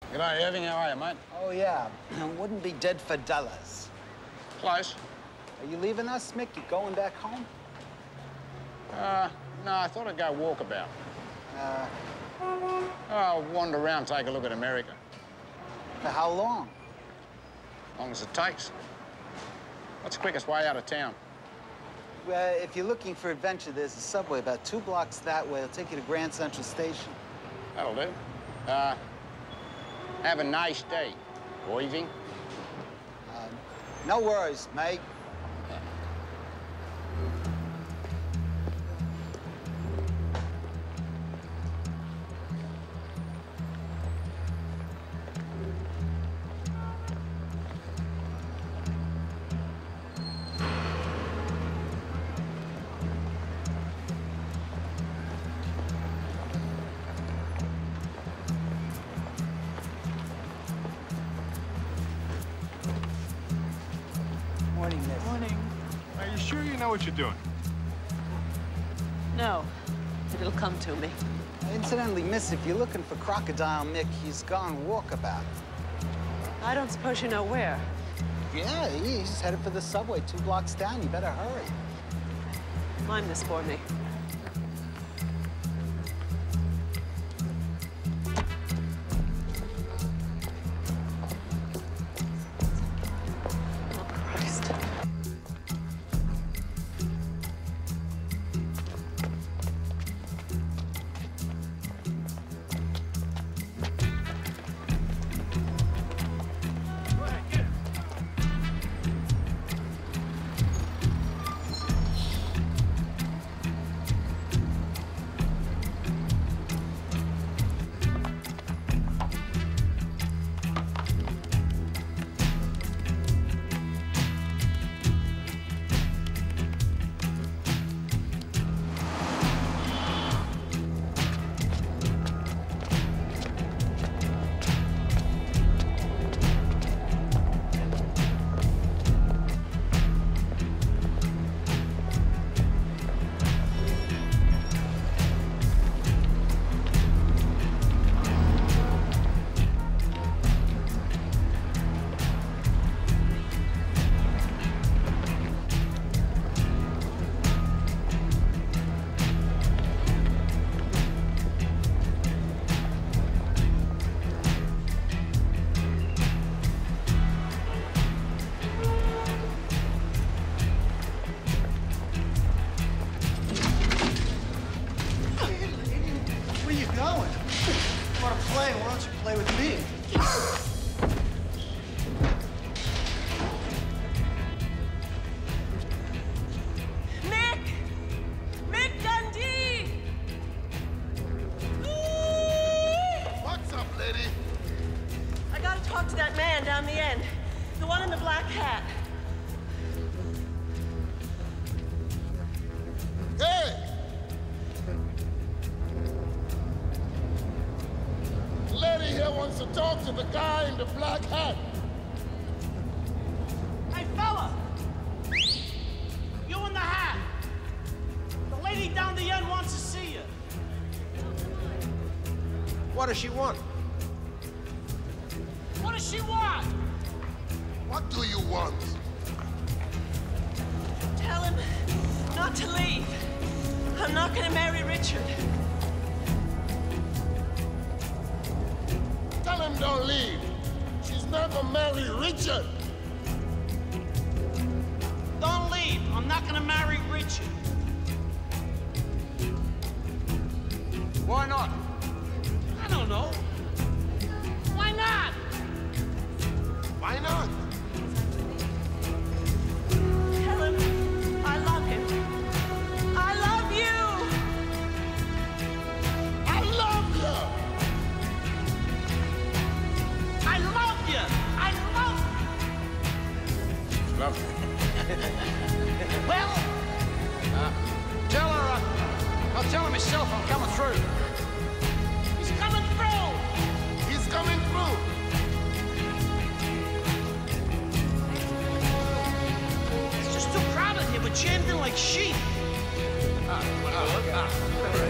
G'day, Irving. How are you, mate? Oh, yeah. Wouldn't be dead for dollars. Close. Are you leaving us, Mick? You going back home? No, I thought I'd go walkabout. I'll wander around, take a look at America. For how long? As long as it takes. What's the quickest way out of town? Well, if you're looking for adventure, there's a subway about 2 blocks that way. It'll take you to Grand Central Station. That'll do. Have a nice day, Irving. No worries, mate. Morning, Miss. Morning. Are you sure you know what you're doing? No, but it'll come to me. Incidentally, miss, if you're looking for Crocodile Mick, he's gone walkabout. I don't suppose you know where. Yeah, he's headed for the subway 2 blocks down. You better hurry. Mind this for me. Oh, Christ. Why don't you play with me? Mick! Mick Dundee! What's up, lady? I gotta talk to that man down the end. The one in the black hat. Hey! Lady here wants to talk to the guy in the black hat. Hey, fella! You in the hat! The lady down the end wants to see you. What does she want? What does she want? What do you want? Tell him not to leave. I'm not gonna marry Richard. Tell him don't leave. She's not gonna marry Richard. Don't leave. I'm not gonna marry Richard. Why not? I don't know. Why not? Why not? Tell him I love him. I love you! I love you! I love you! I love Love. Well, Tell her, I'll tell her myself I'm coming through. he's coming through. He's coming through. It's just too crowded here. We're jammed in like sheep. Look.